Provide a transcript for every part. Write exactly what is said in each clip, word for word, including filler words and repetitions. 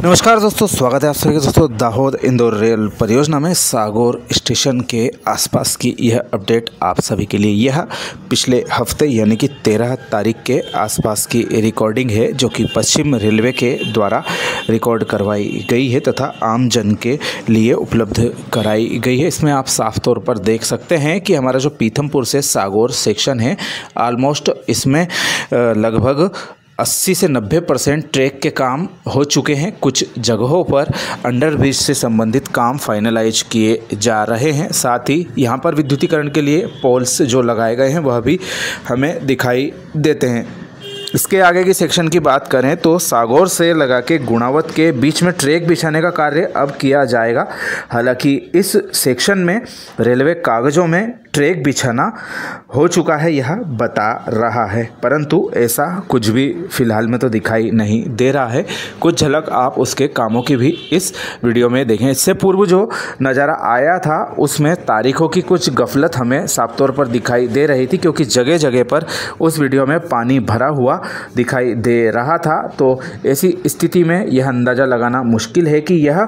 नमस्कार दोस्तों, स्वागत है आप सभी के दोस्तों दाहोद इंदौर रेल परियोजना में सागौर स्टेशन के आसपास की यह अपडेट आप सभी के लिए। यह पिछले हफ्ते यानी कि तेरह तारीख के आसपास की रिकॉर्डिंग है जो कि पश्चिम रेलवे के द्वारा रिकॉर्ड करवाई गई है तथा आम जन के लिए उपलब्ध कराई गई है। इसमें आप साफ तौर पर देख सकते हैं कि हमारा जो पीथमपुर से सागौर सेक्शन है ऑलमोस्ट इसमें लगभग अस्सी से नब्बे परसेंट ट्रैक के काम हो चुके हैं। कुछ जगहों पर अंडरब्रिज से संबंधित काम फाइनलाइज किए जा रहे हैं। साथ ही यहाँ पर विद्युतीकरण के लिए पोल्स जो लगाए गए हैं वह भी हमें दिखाई देते हैं। इसके आगे की सेक्शन की बात करें तो सागौर से लगा के गुणावत के बीच में ट्रैक बिछाने का कार्य अब किया जाएगा। हालांकि इस सेक्शन में रेलवे कागज़ों में ट्रैक बिछाना हो चुका है यह बता रहा है, परंतु ऐसा कुछ भी फिलहाल में तो दिखाई नहीं दे रहा है। कुछ झलक आप उसके कामों की भी इस वीडियो में देखें। इससे पूर्व जो नज़ारा आया था उसमें तारीखों की कुछ गफलत हमें साफ तौर पर दिखाई दे रही थी, क्योंकि जगह जगह पर उस वीडियो में पानी भरा हुआ दिखाई दे रहा था। तो ऐसी स्थिति में यह अंदाज़ा लगाना मुश्किल है कि यह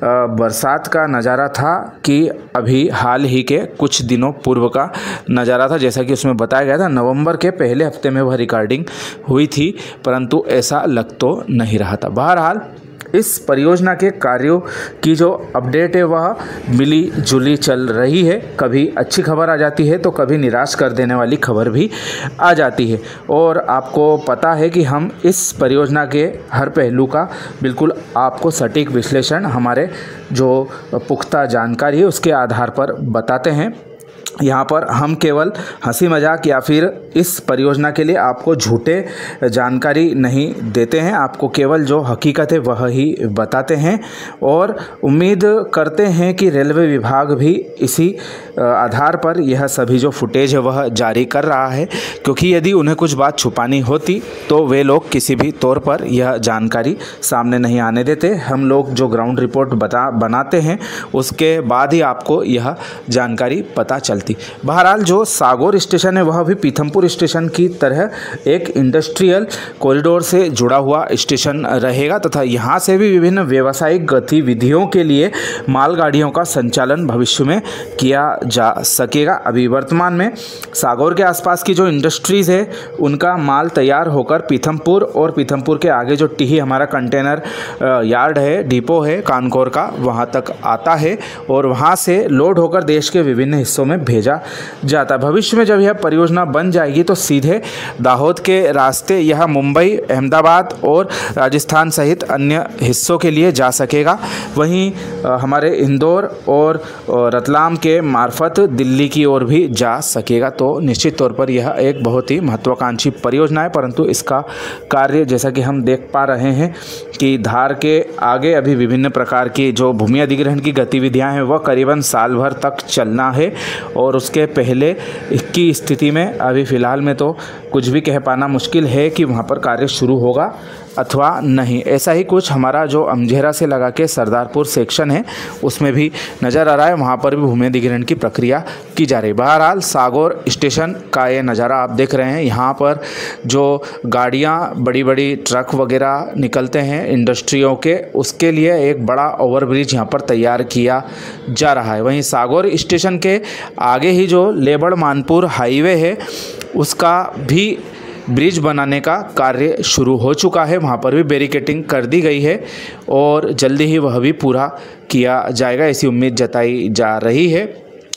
बरसात का नज़ारा था कि अभी हाल ही के कुछ दिनों पूर्व का नज़ारा था। जैसा कि उसमें बताया गया था नवंबर के पहले हफ्ते में वह रिकॉर्डिंग हुई थी, परंतु ऐसा लग तो नहीं रहा था। बहरहाल इस परियोजना के कार्यों की जो अपडेट है वह मिली जुली चल रही है। कभी अच्छी खबर आ जाती है तो कभी निराश कर देने वाली खबर भी आ जाती है, और आपको पता है कि हम इस परियोजना के हर पहलू का बिल्कुल आपको सटीक विश्लेषण हमारे जो पुख्ता जानकारी है उसके आधार पर बताते हैं। यहाँ पर हम केवल हंसी मजाक या फिर इस परियोजना के लिए आपको झूठे जानकारी नहीं देते हैं, आपको केवल जो हकीकत है वह ही बताते हैं। और उम्मीद करते हैं कि रेलवे विभाग भी इसी आधार पर यह सभी जो फुटेज है वह जारी कर रहा है, क्योंकि यदि उन्हें कुछ बात छुपानी होती तो वे लोग किसी भी तौर पर यह जानकारी सामने नहीं आने देते। हम लोग जो ग्राउंड रिपोर्ट बता बनाते हैं उसके बाद ही आपको यह जानकारी पता चलती। बहरहाल जो सागौर स्टेशन है वह भी पीथमपुर स्टेशन की तरह एक इंडस्ट्रियल कॉरिडोर से जुड़ा हुआ स्टेशन रहेगा तथा यहाँ से भी विभिन्न व्यावसायिक गतिविधियों के लिए मालगाड़ियों का संचालन भविष्य में किया जा सकेगा। अभी वर्तमान में सागौर के आसपास की जो इंडस्ट्रीज़ है उनका माल तैयार होकर पीथमपुर और पीथमपुर के आगे जो टीही हमारा कंटेनर यार्ड है, डिपो है कानकोर का, वहाँ तक आता है और वहाँ से लोड होकर देश के विभिन्न हिस्सों में भेजा जाता है। भविष्य में जब यह परियोजना बन जाएगी तो सीधे दाहोद के रास्ते यह मुंबई, अहमदाबाद और राजस्थान सहित अन्य हिस्सों के लिए जा सकेगा। वहीं हमारे इंदौर और रतलाम के मार्फत दिल्ली की ओर भी जा सकेगा। तो निश्चित तौर पर यह एक बहुत ही महत्वाकांक्षी परियोजना है, परंतु इसका कार्य जैसा कि हम देख पा रहे हैं कि धार के आगे अभी विभिन्न प्रकार की जो भूमि अधिग्रहण की गतिविधियां हैं वह करीबन साल भर तक चलना है, और उसके पहले की स्थिति में अभी फ़िलहाल में तो कुछ भी कह पाना मुश्किल है कि वहाँ पर कार्य शुरू होगा अथवा नहीं। ऐसा ही कुछ हमारा जो अमझेरा से लगा के सरदारपुर सेक्शन है उसमें भी नज़र आ रहा है, वहाँ पर भी भूमि अधिग्रहण की प्रक्रिया की जा रही है। बहरहाल सागौर स्टेशन का ये नज़ारा आप देख रहे हैं। यहाँ पर जो गाड़ियाँ, बड़ी बड़ी ट्रक वगैरह निकलते हैं इंडस्ट्रियों के, उसके लिए एक बड़ा ओवरब्रिज यहाँ पर तैयार किया जा रहा है। वहीं सागौर स्टेशन के आगे ही जो लेबड़ मानपुर हाईवे है उसका भी ब्रिज बनाने का कार्य शुरू हो चुका है। वहाँ पर भी बैरिकेडिंग कर दी गई है और जल्दी ही वह भी पूरा किया जाएगा, ऐसी उम्मीद जताई जा रही है।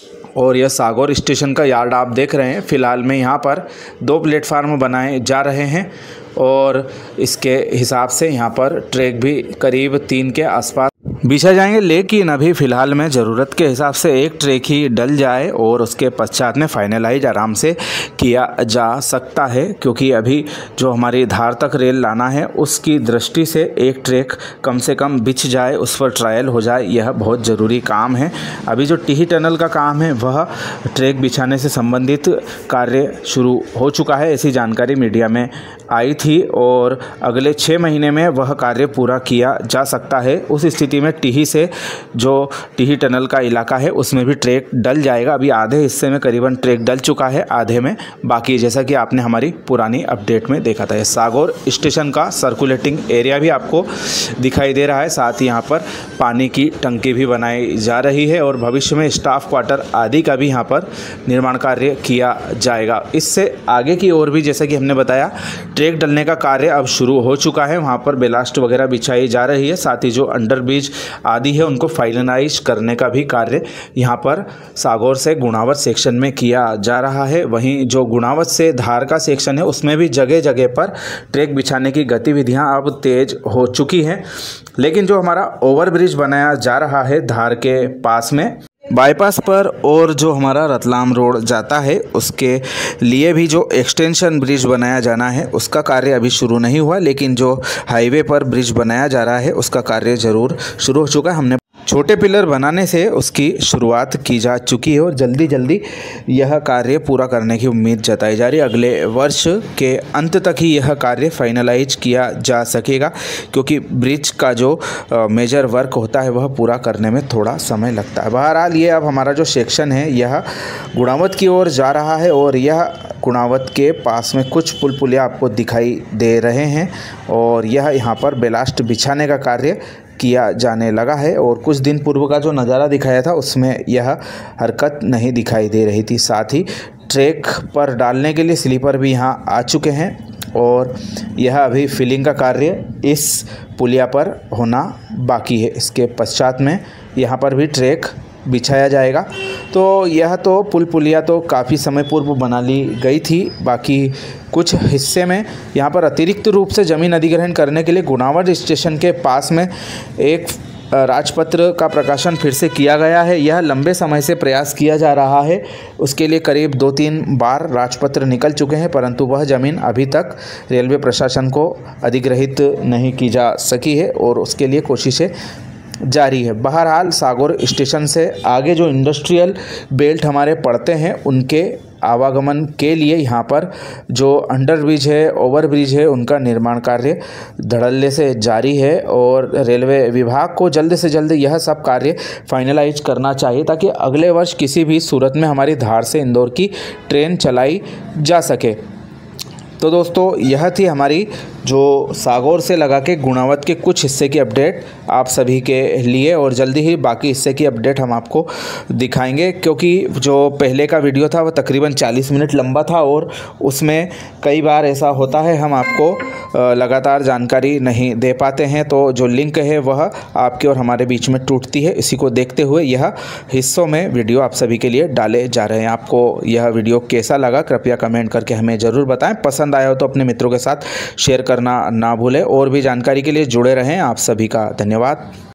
और यह सागौर स्टेशन का यार्ड आप देख रहे हैं। फ़िलहाल में यहाँ पर दो प्लेटफार्म बनाए जा रहे हैं और इसके हिसाब से यहाँ पर ट्रैक भी करीब तीन के आसपास बिछा जाएंगे, लेकिन अभी फ़िलहाल में ज़रूरत के हिसाब से एक ट्रैक ही डल जाए और उसके पश्चात में फाइनलाइज आराम से किया जा सकता है, क्योंकि अभी जो हमारी धार तक रेल लाना है उसकी दृष्टि से एक ट्रैक कम से कम बिछ जाए, उस पर ट्रायल हो जाए, यह बहुत ज़रूरी काम है। अभी जो टीही टनल का काम है वह ट्रैक बिछाने से संबंधित कार्य शुरू हो चुका है, ऐसी जानकारी मीडिया में आई थी और अगले छः महीने में वह कार्य पूरा किया जा सकता है। उस स्थिति में टीही से जो टीही टनल का इलाका है उसमें भी ट्रैक डल जाएगा। अभी आधे हिस्से में करीबन ट्रैक डल चुका है, आधे में बाकी, जैसा कि आपने हमारी पुरानी अपडेट में देखा था। ये सागौर स्टेशन का सर्कुलेटिंग एरिया भी आपको दिखाई दे रहा है। साथ ही यहाँ पर पानी की टंकी भी बनाई जा रही है और भविष्य में स्टाफ क्वार्टर आदि का भी यहाँ पर निर्माण कार्य किया जाएगा। इससे आगे की ओर भी जैसा कि हमने बताया ट्रैक डलने का कार्य अब शुरू हो चुका है। वहाँ पर बेलास्ट वगैरह बिछाई जा रही है। साथ ही जो अंडर ब्रिज आदि है उनको फाइनलाइज करने का भी कार्य यहाँ पर सागौर से गुणावत सेक्शन में किया जा रहा है। वहीं जो गुणावत से धार का सेक्शन है उसमें भी जगह जगह पर ट्रैक बिछाने की गतिविधियां अब तेज हो चुकी हैं। लेकिन जो हमारा ओवरब्रिज बनाया जा रहा है धार के पास में बाईपास पर और जो हमारा रतलाम रोड जाता है उसके लिए भी जो एक्सटेंशन ब्रिज बनाया जाना है उसका कार्य अभी शुरू नहीं हुआ, लेकिन जो हाईवे पर ब्रिज बनाया जा रहा है उसका कार्य ज़रूर शुरू हो चुका है। हमने छोटे पिलर बनाने से उसकी शुरुआत की जा चुकी है और जल्दी जल्दी यह कार्य पूरा करने की उम्मीद जताई जा रही है। अगले वर्ष के अंत तक ही यह कार्य फाइनलाइज किया जा सकेगा, क्योंकि ब्रिज का जो मेजर वर्क होता है वह पूरा करने में थोड़ा समय लगता है। बहरहाल ये अब हमारा जो सेक्शन है यह गुणावत की ओर जा रहा है और यह गुणावत के पास में कुछ पुल पुलिया आपको दिखाई दे रहे हैं और यह यहाँ पर बेलास्ट बिछाने का कार्य किया जाने लगा है। और कुछ दिन पूर्व का जो नज़ारा दिखाया था उसमें यह हरकत नहीं दिखाई दे रही थी। साथ ही ट्रैक पर डालने के लिए स्लीपर भी यहाँ आ चुके हैं और यह अभी फिलिंग का कार्य इस पुलिया पर होना बाकी है। इसके पश्चात में यहाँ पर भी ट्रैक बिछाया जाएगा। तो यह तो पुल पुलिया तो काफ़ी समय पूर्व बना ली गई थी। बाकी कुछ हिस्से में यहाँ पर अतिरिक्त रूप से ज़मीन अधिग्रहण करने के लिए गुणावत स्टेशन के पास में एक राजपत्र का प्रकाशन फिर से किया गया है। यह लंबे समय से प्रयास किया जा रहा है। उसके लिए करीब दो तीन बार राजपत्र निकल चुके हैं, परंतु वह ज़मीन अभी तक रेलवे प्रशासन को अधिग्रहित नहीं की जा सकी है और उसके लिए कोशिशें जारी है। बहरहाल सागौर स्टेशन से आगे जो इंडस्ट्रियल बेल्ट हमारे पड़ते हैं उनके आवागमन के लिए यहाँ पर जो अंडर ब्रिज है, ओवर ब्रिज है, उनका निर्माण कार्य धड़ल्ले से जारी है और रेलवे विभाग को जल्द से जल्द यह सब कार्य फाइनलाइज करना चाहिए ताकि अगले वर्ष किसी भी सूरत में हमारी धार से इंदौर की ट्रेन चलाई जा सके। तो दोस्तों यह थी हमारी जो सागौर से लगा के गुणावत के कुछ हिस्से की अपडेट आप सभी के लिए, और जल्दी ही बाकी हिस्से की अपडेट हम आपको दिखाएंगे, क्योंकि जो पहले का वीडियो था वह तकरीबन चालीस मिनट लंबा था और उसमें कई बार ऐसा होता है हम आपको लगातार जानकारी नहीं दे पाते हैं। तो जो लिंक है वह आपके और हमारे बीच में टूटती है। इसी को देखते हुए यह हिस्सों में वीडियो आप सभी के लिए डाले जा रहे हैं। आपको यह वीडियो कैसा लगा कृपया कमेंट करके हमें ज़रूर बताएं। पसंद आया हो तो अपने मित्रों के साथ शेयर करना ना भूलें। और भी जानकारी के लिए जुड़े रहें। आप सभी का धन्यवाद।